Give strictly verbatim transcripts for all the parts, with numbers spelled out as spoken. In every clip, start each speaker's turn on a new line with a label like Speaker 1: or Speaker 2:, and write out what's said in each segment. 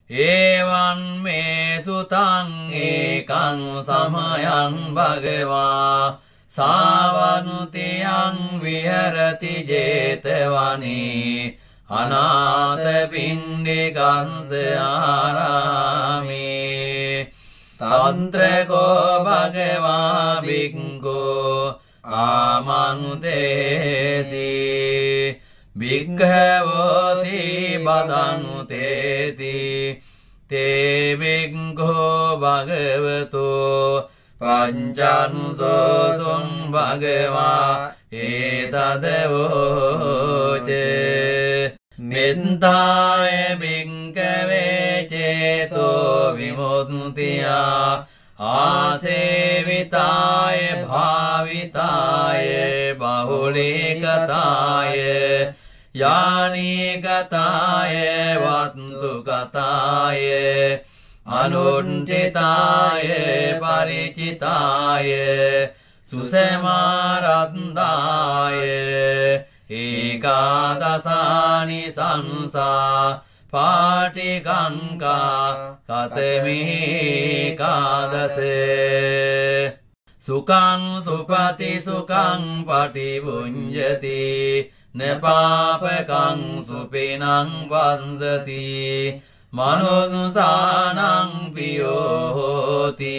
Speaker 1: එවං මේ සුතං ඒකං සමයං භගවා සාවනුතියං විහරති ජේතවනේ අනාථ පිණ්ඩිකංස ආරාමේ තන්ත්‍රකෝ භගවා භික්ඛෝ ආමනුතේසි භික්ඛවෝති බදනුතේති තේ භික්ඛෝ භගවතෝ පංචානුසෝසුං භගවා ඒතදවෝච මෙත්තාය භික්ඛවේ චේතෝ විමුක්තියා ආසේවිතාය භාවිතාය බහුලීකතාය යානීකතාය වත්තුකතාය අනුන්චිතාය පරිචිතාය සුසමාරන්දාය ඒකාදසානි සංසා පාටිකංකා කතමේකාදසේ සුකං සුපති සුකං පටිබුඤ්ජති නපාපකං සුපිනං වන්සති මනෝනුසානං පියෝති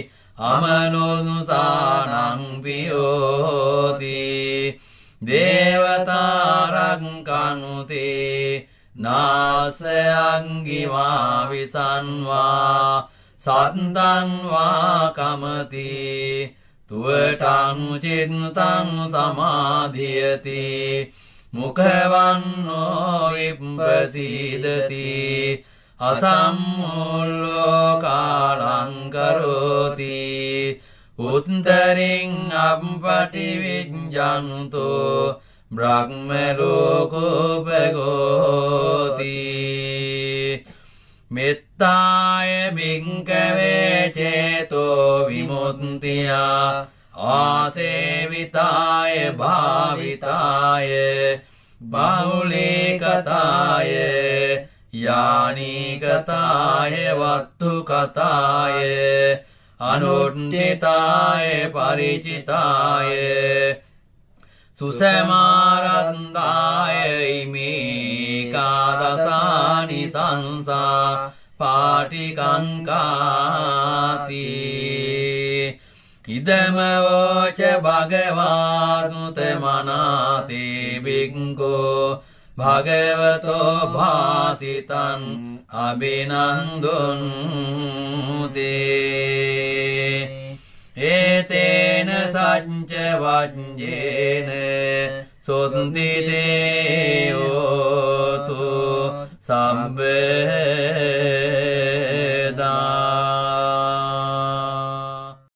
Speaker 1: අමනෝනුසානං පියෝති දේවතාරංකනුති නාසයංගිවා විසන්වා සත්තන්වා කමති තුවටනුචින්තං සමාධියති මුඛවන්නෝ විප්පසීදති අසම්මුල්ලෝ කාලං කරෝති උත්තරින් අප්පටිවිඤ්ඤන්තෝ බ්‍රහ්මලෝකෝපගෝති මෙත්තාය භික්ඛවේ චේතෝ විමුක්තියා ආසේවිතාය භාවිතාය බහුලීකතාය යානීකතාය වත්තුකතාය අනුන්චිතාය පරිචිතාය සුසමාරන්දාය ඉමේකාදසානි සංසා පාටිකංකාති ඉදමවෝච භගවානුත මනාතේ භික්ඛෝ භගවතෝ භාසිතං අබිනන්දුන්තේ ඒතේන සච්ච වජ්ජේන සොන්දිතේ